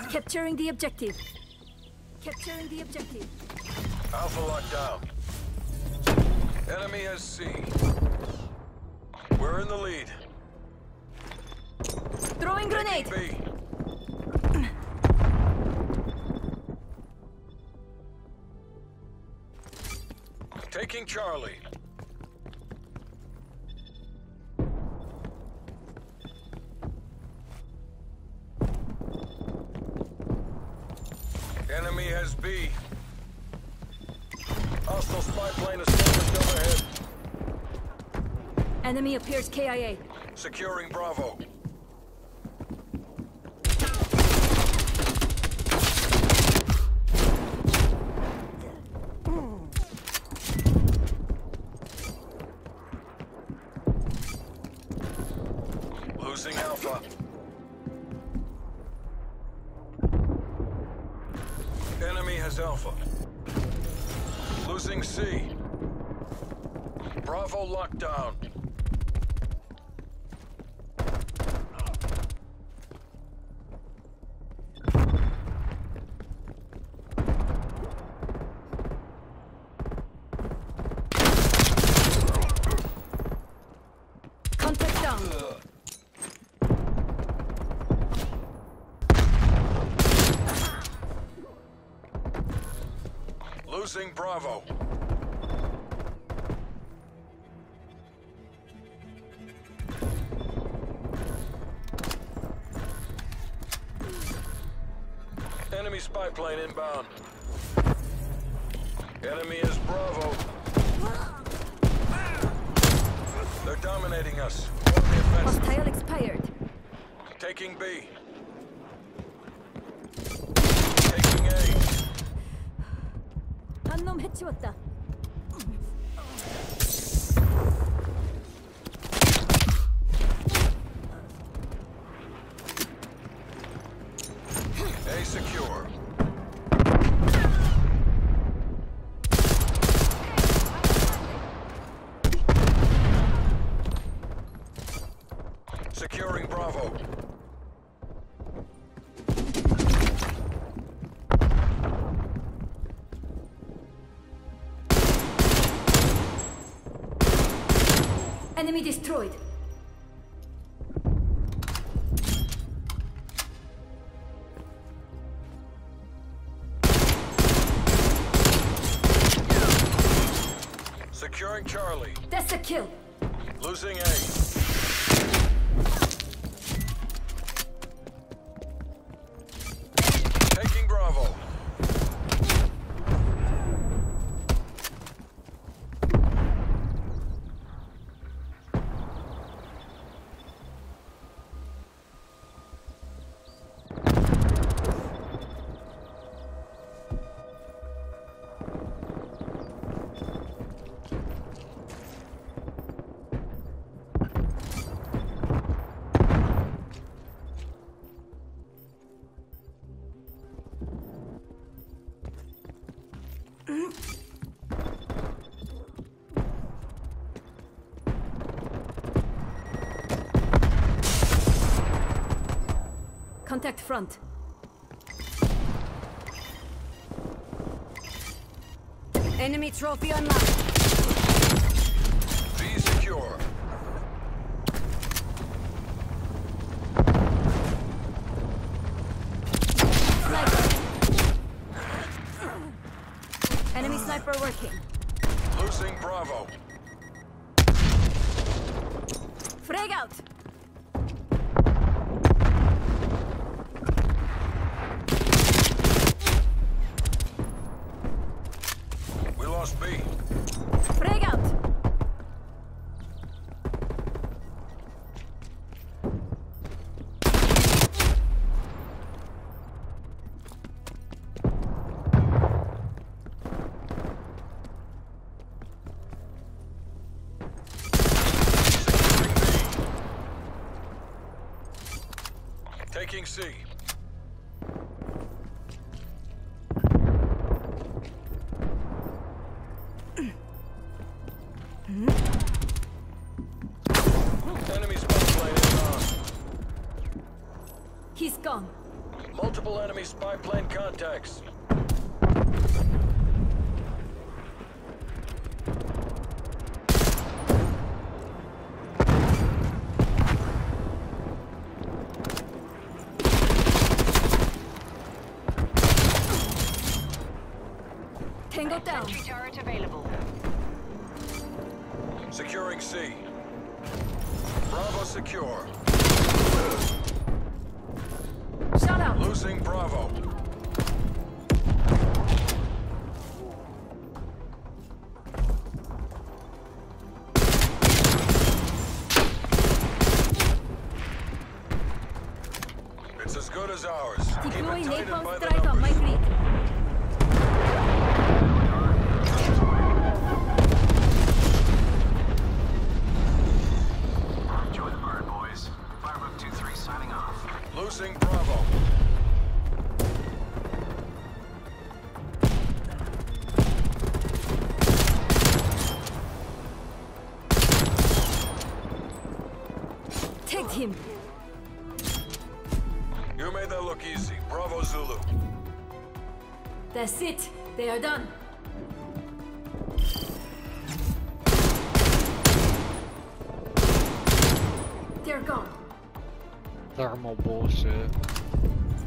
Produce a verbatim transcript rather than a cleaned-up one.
Capturing the objective. Capturing the objective. Alpha locked down. Enemy has C. We're in the lead. Throwing grenade. B. Taking Charlie. Enemy has B. Hostile spy plane established overhead. Enemy appears K I A. Securing Bravo. Losing Alpha. Enemy has Alpha. Losing C. Bravo locked down. Contact down. Losing Bravo. Enemy spy plane inbound. Enemy is Bravo. They're dominating us. On the offensive. Hostile expired. Taking B. Taking A. 한 놈 해치웠다. A secure. Securing Bravo. Enemy destroyed. Securing Charlie. That's a kill. Losing A. Taking Bravo. Contact front. Enemy trophy unlocked. B secure. Sniper. Enemy sniper working. Losing Bravo. Frag out. We lost B. Frag out. Taking C. Enemy spy plane inbound. He's gone. Multiple Multiple enemy spy plane contacts. Tango down. Sentry turret available. Securing C. Bravo secure. Shut out. Losing Bravo. It's as good as ours. Keep Deploy it tight and napalm by the strike on my numbers. creek. Enjoy the bird, boys. Firebug two three signing off. Losing Bravo. Tagged him. You made that look easy. Bravo Zulu. That's it. They are done. They're gone. Thermal bullshit.